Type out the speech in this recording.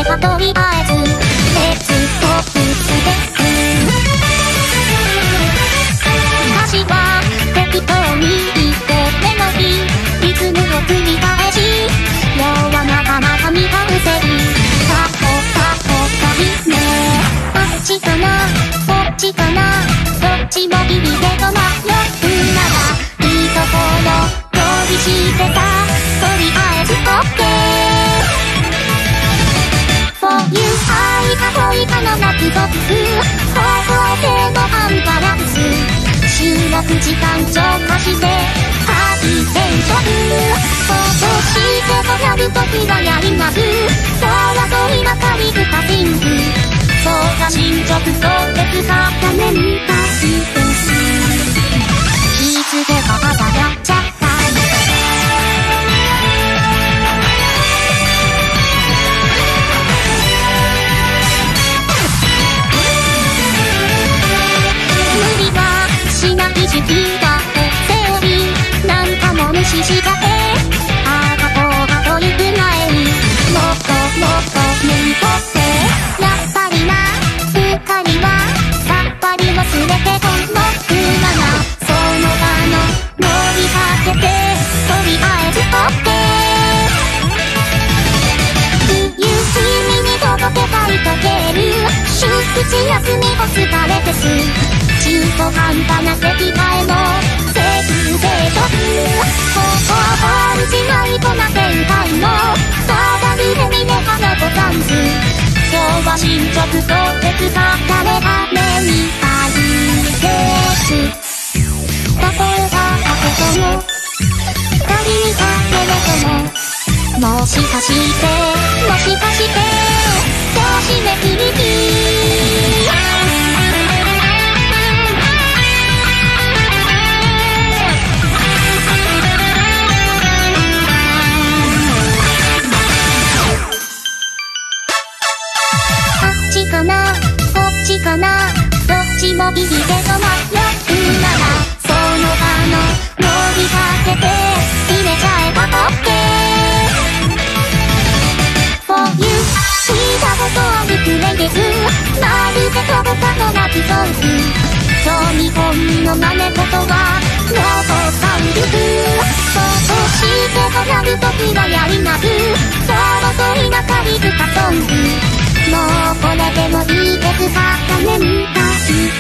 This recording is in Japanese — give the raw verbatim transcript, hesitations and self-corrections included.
はとりあえずレッツトップステップ。歌詞は適当に言ってメロディーリズムを繰り返し要はなかなか未完成。タコタコタイねあっちかなこっちかなどっちもギリで止まるならいいところ通りしてたとりあえず OK For you 愛か恋かの夏ボックス高校生のアンバランス収録時間超過してハイテンション放送してとなる時はやります争いばかり不可シンクそうか進捗そうですかダメにパスですいつでか朝やっちゃった無理はしない時期だってセオリーなんかも無視しちゃってああ過去がという前にもっともっと抜いとってやっぱりなうっかりはさっぱり忘れてこの不満なその場の乗りかけてとりあえず OK 冬君に届けたいとける出口休みお疲れです中途半端な席替えのセグレーションここはファンじないとな展開のただ見てみればのござんす今日は進捗そうですか誰が目に入るです例えばだけども二人にだけれどももしかしてもしかして今日締め切り日かなこっちかなどっちもギリで止まるならその場の乗りかけて入れちゃえば OK For you 聞いたことあるプレイですまるで飛ぶかのラブソングそう日本の真似事はノートサウルフそうそうしてとなるときはやりますそう遅いばかり不可ソングもうこれでもいいですかダメにパス